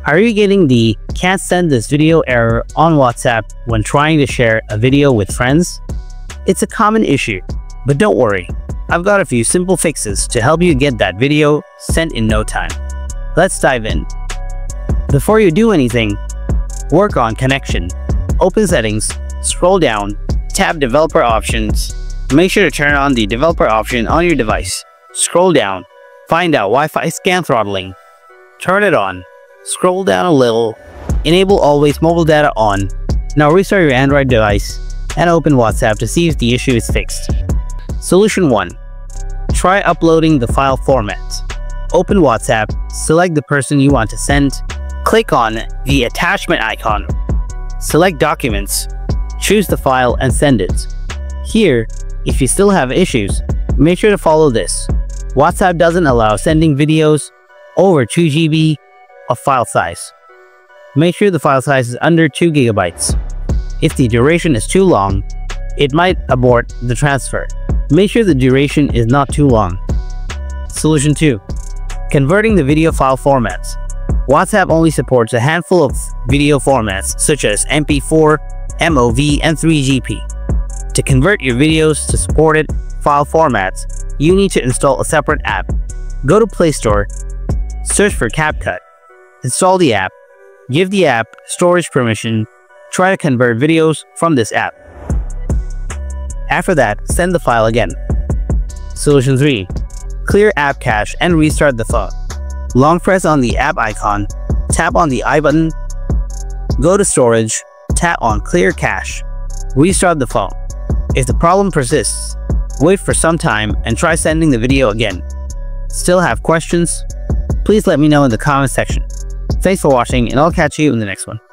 Are you getting the "can't send this video" error on WhatsApp when trying to share a video with friends? It's a common issue, but don't worry. I've got a few simple fixes to help you get that video sent in no time. Let's dive in. Before you do anything, work on connection. Open Settings, scroll down, tap Developer Options. Make sure to turn on the developer option on your device. Scroll down, find out Wi-Fi scan throttling. Turn it on. Scroll down a little, enable Always Mobile Data on. Now restart your Android device and open WhatsApp to see if the issue is fixed. Solution 1. Try uploading the file format. Open WhatsApp, select the person you want to send, click on the attachment icon, select Documents, choose the file and send it. Here, if you still have issues, make sure to follow this. WhatsApp doesn't allow sending videos over 2 GB of file size. Make sure the file size is under 2 GB. If the duration is too long, it might abort the transfer. Make sure the duration is not too long. Solution 2. Converting the video file formats. WhatsApp only supports a handful of video formats such as MP4, MOV, and 3GP. To convert your videos to supported file formats, you need to install a separate app. Go to Play Store, search for CapCut, install the app, give the app storage permission, try to convert videos from this app. After that, send the file again. Solution 3. Clear app cache and restart the phone. Long press on the app icon, tap on the I button, go to Storage, tap on Clear Cache, restart the phone. If the problem persists, wait for some time and try sending the video again. Still have questions? Please let me know in the comment section. Thanks for watching, and I'll catch you in the next one.